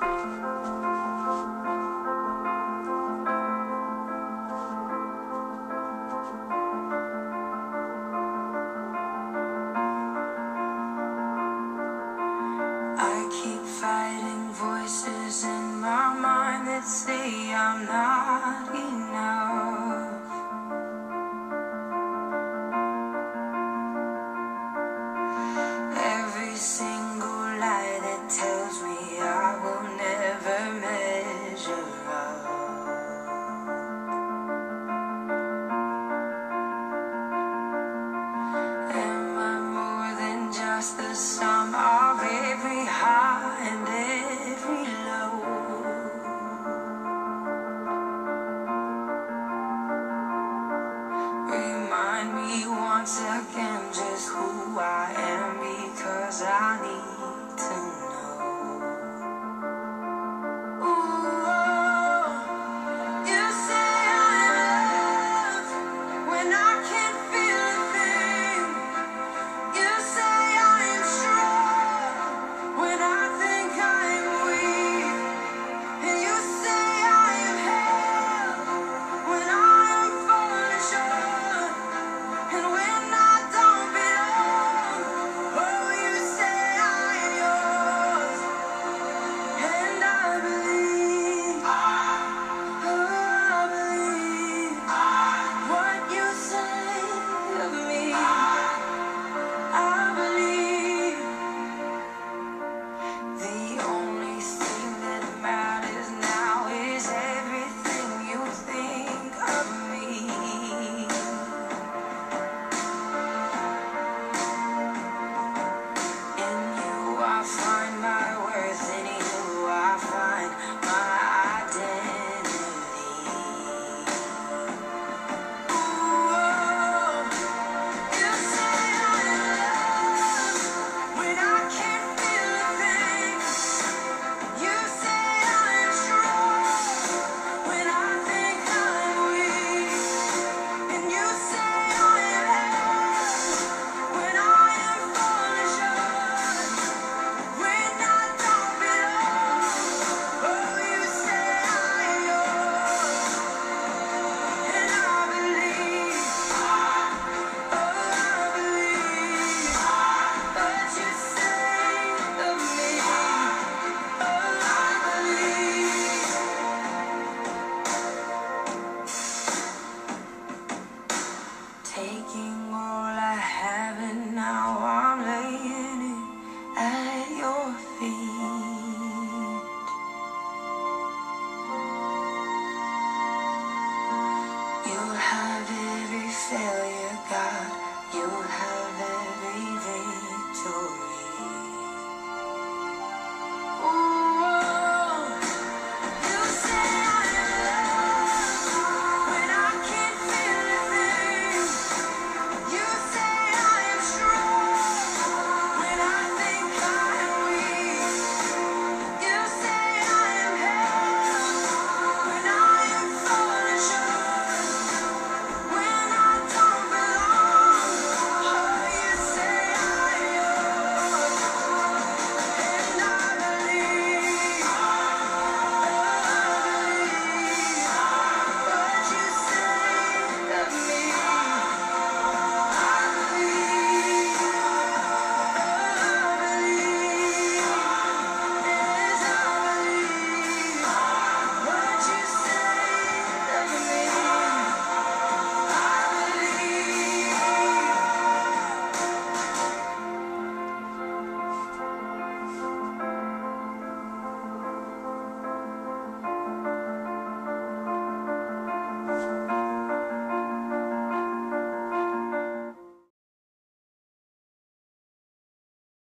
I keep fighting voices in my mind that say I'm not enough. Every single lie that tells me I will never measure up. Am I more than just the sum of every high and every low? Remind me once again just who I am, because I need to know.